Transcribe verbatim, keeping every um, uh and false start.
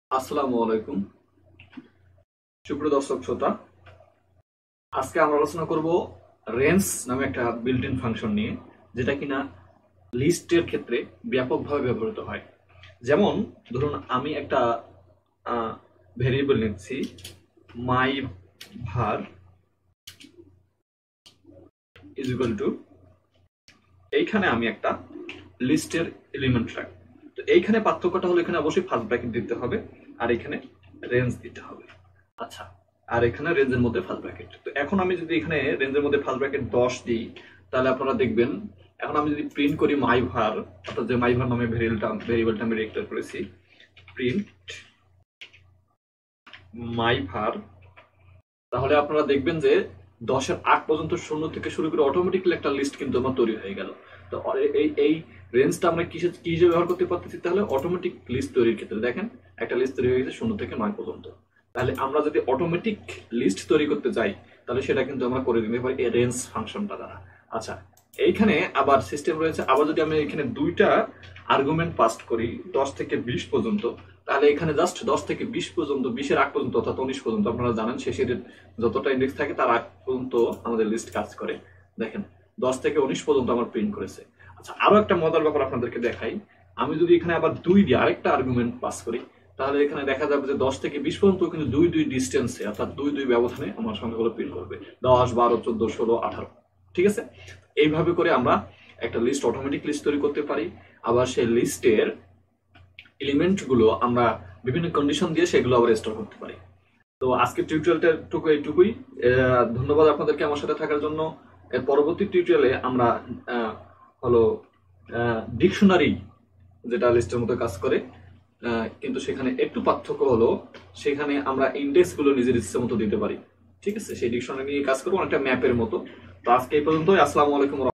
আসসালামু আলাইকুম সুপ্রিয় দর্শক শ্রোতা। আজকে আমরা আলোচনা করব রেঞ্জ নামে একটা বিল্ট ইন ফাংশন নিয়ে, যেটা কিনা লিস্টের ক্ষেত্রে ব্যাপকভাবে ব্যবহৃত হয়। যেমন ধরুন আমি একটা ভেরিয়েবল নিচ্ছি মাই ভার ইজ ইকুয়াল টু, এইখানে আমি একটা লিস্টের এলিমেন্ট রাখি। তো এইখানে পার্থক্যটা হলো এখানে অবশ্যই ফার্স্ট ব্র্যাকেট দিতে হবে আর এখানে রেঞ্জ দিতে হবে। আচ্ছা, আর এখানে রেঞ্জের মধ্যে ফার্স্ট ব্র্যাকেট। তো এখন আমি যদি এখানে রেঞ্জের মধ্যে ফার্স্ট ব্র্যাকেট দশ দিই, তাহলে আপনারা দেখবেন এখন আমি যদি প্রিন্ট করি মাই ভার, অর্থাৎ যে মাই ভার নামে ভেরিয়েবলটা ভেরিয়েবলটা আমি ডিক্লেয়ার করেছি, প্রিন্ট মাই ভার, তাহলে আপনারা দেখবেন যে দশের আগ পর্যন্ত শূন্য থেকে শুরু করে অটোমেটিক্যালি একটা লিস্ট কিন্তু আমার তৈরি হয়ে গেল। তো এই এই রেঞ্জটা আমরা কিসে কি হিসেবে ব্যবহার করতে পারতেছি? তাহলে অটোমেটিক লিস্ট তৈরির ক্ষেত্রে দেখেন একটা লিস্ট তৈরি হয়ে গেছে শূন্য থেকে নয় পর্যন্ত। তাহলে আমরা যদি অটোমেটিক লিস্ট তৈরি করতে চাই তাহলে সেটা কিন্তু আমরা করে দিতে পারি এই রেঞ্জ ফাংশনটা দ্বারা। আচ্ছা, এইখানে আবার সিস্টেম রয়েছে, আবার যদি আমি এখানে দুইটা আর্গুমেন্ট পাস করি দশ থেকে বিশ পর্যন্ত, তাহলে এখানে জাস্ট দশ থেকে বিশ পর্যন্ত, বিশের আগ পর্যন্ত অর্থাৎ উনিশ পর্যন্ত, আপনারা জানেন শেষের যতটা ইন্ডেক্স থাকে তার আগ পর্যন্ত আমাদের লিস্ট কাজ করে। দেখেন দশ থেকে উনিশ পর্যন্ত আমার প্রিন্ট করেছে। আচ্ছা, আরো একটা মজার ব্যাপার আপনাদেরকে দেখাই। আমি যদি এখানে আবার দুই দিয়ে আরেকটা আর্গুমেন্ট পাস করি, তাহলে এখানে দেখা যাবে যে দশ থেকে বিশ পর্যন্ত কিন্তু দুই দুই ডিস্টেন্সে অর্থাৎ দুই দুই ব্যবধানে আমার সংখ্যাগুলো প্রিন্ট করবে, দশ, বারো, চোদ্দ, ষোলো, আঠারো। ঠিক আছে, এইভাবে করে আমরা একটা লিস্ট অটোমেটিক লিস্ট তৈরি করতে পারি। আবার সেই লিস্টের এলিমেন্ট গুলো আমরা বিভিন্ন কন্ডিশন দিয়ে সেগুলো আবার স্টোর করতে পারি। তো আজকের টিউটোরিয়ালটা টুকু এইটুকুই। ধন্যবাদ আপনাদেরকে আমার সাথে থাকার জন্য। এর পরবর্তী টিউটোরিয়ালে আমরা হলো ডিকশনারি, যেটা লিস্টের মতো কাজ করে, কিন্তু সেখানে একটু পার্থক্য হলো সেখানে আমরা ইন্ডেক্স গুলো নিজের ইচ্ছে মতো দিতে পারি। ঠিক আছে, সেই ডিকশনারি নিয়ে কাজ করবো, অনেকটা ম্যাপের মতো। তো আজকে এই পর্যন্তই। আসসালামু আলাইকুম।